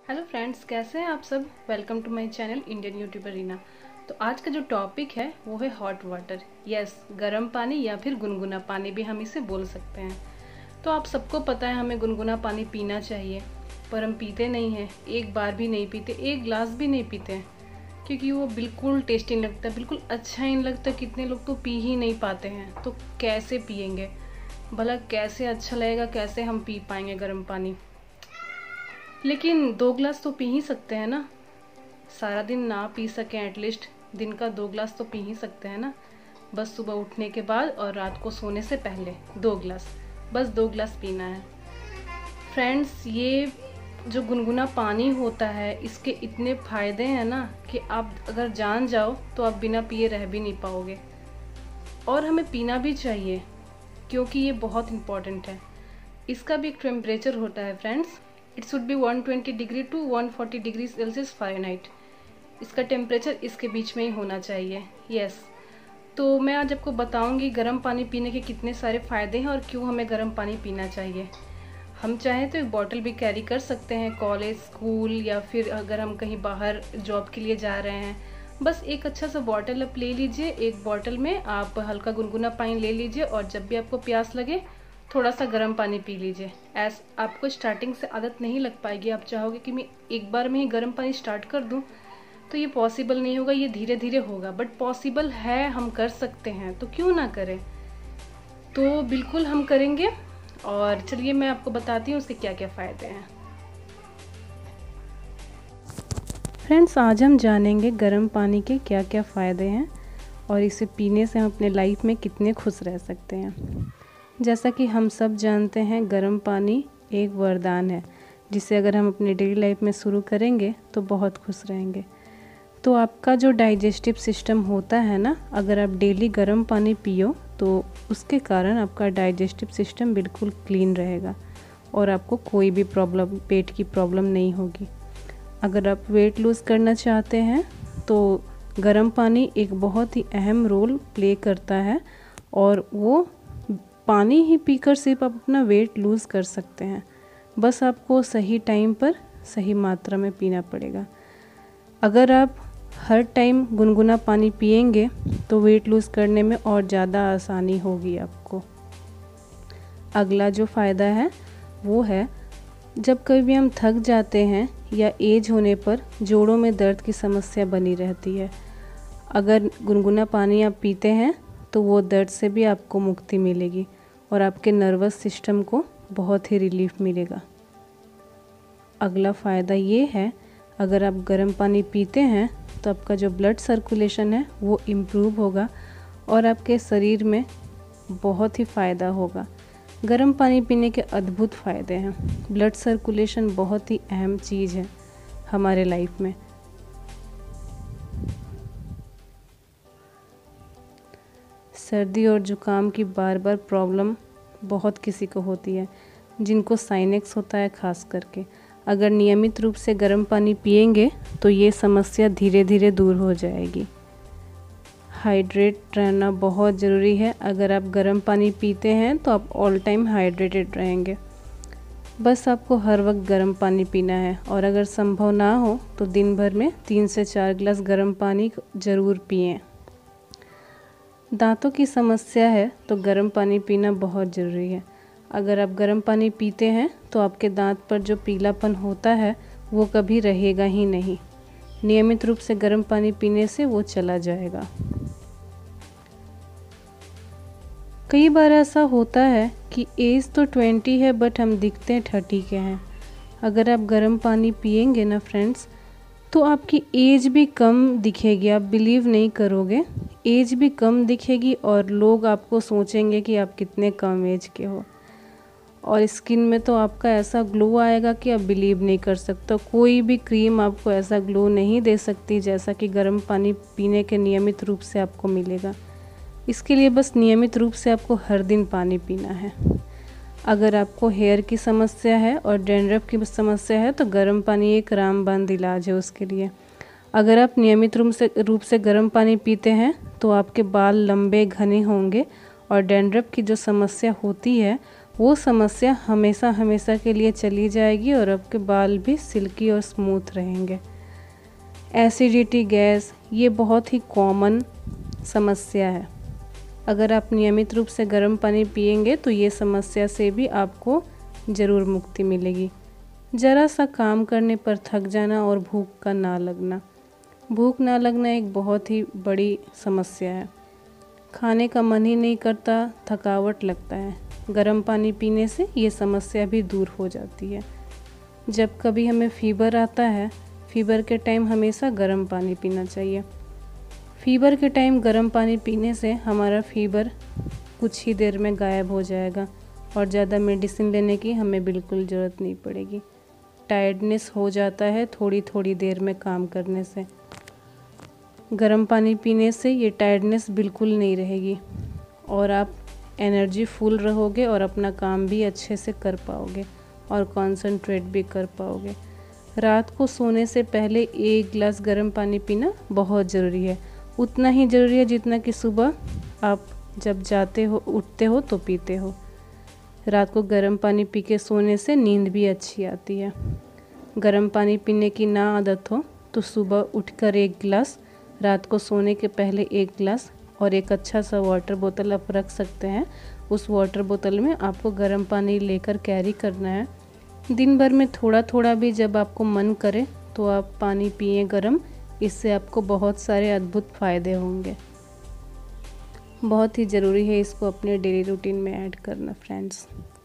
Hello friends, कैसे हैं आप सब। Welcome to my channel Indian YouTuber Reena. तो आज का जो टॉपिक है वो है हॉट वाटर। यस, गर्म पानी या फिर गुनगुना पानी भी हम इसे बोल सकते हैं। तो आप सबको पता है हमें गुनगुना पानी पीना चाहिए, पर हम पीते नहीं हैं। एक बार भी नहीं पीते, एक गिलास भी नहीं पीते हैं, क्योंकि वो बिल्कुल टेस्टी नहीं लगता, बिल्कुल अच्छा ही नहीं लगता। कितने लोग तो पी ही नहीं पाते हैं, तो कैसे पियेंगे भला, कैसे अच्छा लगेगा, कैसे हम पी पाएंगे गर्म पानी। लेकिन 2 गिलास तो पी ही सकते हैं ना। सारा दिन ना पी सकें, एटलीस्ट दिन का 2 गिलास तो पी ही सकते हैं ना। बस सुबह उठने के बाद और रात को सोने से पहले 2 गिलास, बस 2 गिलास पीना है। फ्रेंड्स, ये जो गुनगुना पानी होता है इसके इतने फ़ायदे हैं ना कि आप अगर जान जाओ तो आप बिना पिए रह भी नहीं पाओगे। और हमें पीना भी चाहिए, क्योंकि ये बहुत इम्पॉर्टेंट है। इसका भी एक टेम्परेचर होता है friends. It should be 120 degree two 140 degree Celsius Fahrenheit. इसका टेम्परेचर इसके बीच में ही होना चाहिए। यस, तो मैं आज आपको बताऊंगी गर्म पानी पीने के कितने सारे फ़ायदे हैं और क्यों हमें गर्म पानी पीना चाहिए। हम चाहें तो एक बॉटल भी कैरी कर सकते हैं कॉलेज, स्कूल, या फिर अगर हम कहीं बाहर जॉब के लिए जा रहे हैं। बस एक अच्छा सा बॉटल आप ले लीजिए। एक बॉटल में आप हल्का गुनगुना पानी ले लीजिए और जब भी आपको प्यास लगे थोड़ा सा गर्म पानी पी लीजिए। आपको स्टार्टिंग से आदत नहीं लग पाएगी। आप चाहोगे कि मैं एक बार में ही गर्म पानी स्टार्ट कर दूं, तो ये पॉसिबल नहीं होगा, ये धीरे धीरे होगा। बट पॉसिबल है, हम कर सकते हैं, तो क्यों ना करें। तो बिल्कुल हम करेंगे। और चलिए मैं आपको बताती हूँ उसके क्या क्या फ़ायदे हैं। फ्रेंड्स, आज हम जानेंगे गर्म पानी के क्या क्या फ़ायदे हैं और इसे पीने से हम अपने लाइफ में कितने खुश रह सकते हैं। जैसा कि हम सब जानते हैं, गर्म पानी एक वरदान है, जिसे अगर हम अपनी डेली लाइफ में शुरू करेंगे तो बहुत खुश रहेंगे। तो आपका जो डाइजेस्टिव सिस्टम होता है ना, अगर आप डेली गर्म पानी पियो तो उसके कारण आपका डाइजेस्टिव सिस्टम बिल्कुल क्लीन रहेगा और आपको कोई भी प्रॉब्लम, पेट की प्रॉब्लम नहीं होगी। अगर आप वेट लूज़ करना चाहते हैं तो गर्म पानी एक बहुत ही अहम रोल प्ले करता है, और वो पानी ही पीकर सिर्फ आप अपना वेट लूज़ कर सकते हैं। बस आपको सही टाइम पर सही मात्रा में पीना पड़ेगा। अगर आप हर टाइम गुनगुना पानी पिएंगे तो वेट लूज़ करने में और ज़्यादा आसानी होगी आपको। अगला जो फ़ायदा है वो है, जब कभी हम थक जाते हैं या एज होने पर जोड़ों में दर्द की समस्या बनी रहती है, अगर गुनगुना पानी आप पीते हैं तो वो दर्द से भी आपको मुक्ति मिलेगी और आपके नर्वस सिस्टम को बहुत ही रिलीफ मिलेगा। अगला फ़ायदा ये है, अगर आप गर्म पानी पीते हैं तो आपका जो ब्लड सर्कुलेशन है वो इम्प्रूव होगा और आपके शरीर में बहुत ही फ़ायदा होगा। गर्म पानी पीने के अद्भुत फ़ायदे हैं। ब्लड सर्कुलेशन बहुत ही अहम चीज़ है हमारे लाइफ में। सर्दी और ज़ुकाम की बार बार प्रॉब्लम बहुत किसी को होती है, जिनको साइनेक्स होता है खास करके। अगर नियमित रूप से गर्म पानी पिएंगे तो ये समस्या धीरे धीरे दूर हो जाएगी। हाइड्रेट रहना बहुत ज़रूरी है। अगर आप गर्म पानी पीते हैं तो आप ऑल टाइम हाइड्रेटेड रहेंगे। बस आपको हर वक्त गर्म पानी पीना है, और अगर संभव ना हो तो दिन भर में 3 से 4 गिलास गर्म पानी ज़रूर पिएं। दांतों की समस्या है तो गर्म पानी पीना बहुत ज़रूरी है। अगर आप गर्म पानी पीते हैं तो आपके दांत पर जो पीलापन होता है वो कभी रहेगा ही नहीं। नियमित रूप से गर्म पानी पीने से वो चला जाएगा। कई बार ऐसा होता है कि एज तो 20 है बट हम दिखते हैं 30 के हैं। अगर आप गर्म पानी पिएंगे ना फ्रेंड्स, तो आपकी एज भी कम दिखेगी। आप बिलीव नहीं करोगे, एज भी कम दिखेगी और लोग आपको सोचेंगे कि आप कितने कम एज के हो। और स्किन में तो आपका ऐसा ग्लो आएगा कि आप बिलीव नहीं कर सकते। कोई भी क्रीम आपको ऐसा ग्लो नहीं दे सकती जैसा कि गर्म पानी पीने के नियमित रूप से आपको मिलेगा। इसके लिए बस नियमित रूप से आपको हर दिन पानी पीना है। अगर आपको हेयर की समस्या है और डैंड्रफ की समस्या है तो गर्म पानी एक रामबाण इलाज है उसके लिए। अगर आप नियमित रूप से गर्म पानी पीते हैं तो आपके बाल लंबे घने होंगे और डैंड्रफ की जो समस्या होती है वो समस्या हमेशा हमेशा के लिए चली जाएगी और आपके बाल भी सिल्की और स्मूथ रहेंगे। एसिडिटी, गैस, ये बहुत ही कॉमन समस्या है। अगर आप नियमित रूप से गर्म पानी पिएंगे तो ये समस्या से भी आपको ज़रूर मुक्ति मिलेगी। ज़रा सा काम करने पर थक जाना और भूख का ना लगना। भूख ना लगना एक बहुत ही बड़ी समस्या है। खाने का मन ही नहीं करता, थकावट लगता है। गर्म पानी पीने से ये समस्या भी दूर हो जाती है। जब कभी हमें फीवर आता है, फीवर के टाइम हमेशा गर्म पानी पीना चाहिए। फीवर के टाइम गर्म पानी पीने से हमारा फीवर कुछ ही देर में गायब हो जाएगा और ज़्यादा मेडिसिन लेने की हमें बिल्कुल ज़रूरत नहीं पड़ेगी। टायर्डनेस हो जाता है थोड़ी थोड़ी देर में काम करने से। गर्म पानी पीने से ये टायर्डनेस बिल्कुल नहीं रहेगी और आप एनर्जी फुल रहोगे और अपना काम भी अच्छे से कर पाओगे और कंसंट्रेट भी कर पाओगे। रात को सोने से पहले 1 गिलास गर्म पानी पीना बहुत ज़रूरी है। उतना ही ज़रूरी है जितना कि सुबह आप जब जाते हो, उठते हो तो पीते हो। रात को गर्म पानी पी के सोने से नींद भी अच्छी आती है। गर्म पानी पीने की ना आदत हो तो सुबह उठकर 1 गिलास, रात को सोने के पहले 1 गिलास और एक अच्छा सा वाटर बोतल आप रख सकते हैं। उस वाटर बोतल में आपको गर्म पानी लेकर कैरी करना है। दिन भर में थोड़ा थोड़ा भी जब आपको मन करे तो आप पानी पिए गर्म। इससे आपको बहुत सारे अद्भुत फ़ायदे होंगे। बहुत ही ज़रूरी है इसको अपने डेली रूटीन में ऐड करना फ्रेंड्स।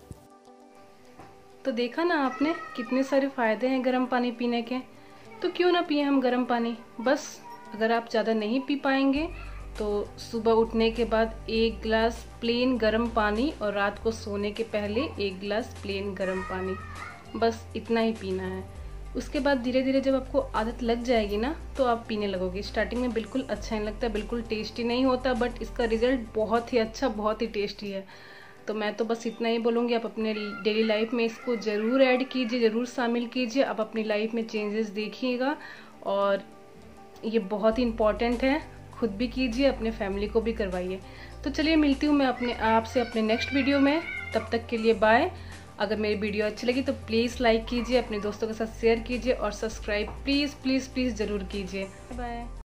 तो देखा ना आपने कितने सारे फ़ायदे हैं गर्म पानी पीने के। तो क्यों ना पिए हम गर्म पानी। बस अगर आप ज़्यादा नहीं पी पाएंगे तो सुबह उठने के बाद 1 गिलास प्लेन गर्म पानी और रात को सोने के पहले 1 गिलास प्लेन गर्म पानी, बस इतना ही पीना है। उसके बाद धीरे धीरे जब आपको आदत लग जाएगी ना तो आप पीने लगोगे। स्टार्टिंग में बिल्कुल अच्छा नहीं लगता, बिल्कुल टेस्टी नहीं होता, बट इसका रिजल्ट बहुत ही अच्छा, बहुत ही टेस्टी है। तो मैं तो बस इतना ही बोलूँगी, आप अपने डेली लाइफ में इसको ज़रूर ऐड कीजिए, ज़रूर शामिल कीजिए। आप अपनी लाइफ में चेंजेस देखिएगा और ये बहुत ही इम्पॉर्टेंट है। खुद भी कीजिए, अपने फैमिली को भी करवाइए। तो चलिए मिलती हूँ मैं आपसे अपने नेक्स्ट वीडियो में। तब तक के लिए बाय। अगर मेरी वीडियो अच्छी लगी तो प्लीज़ लाइक कीजिए, अपने दोस्तों के साथ शेयर कीजिए और सब्सक्राइब प्लीज़ प्लीज़ प्लीज़ ज़रूर कीजिए। बाय।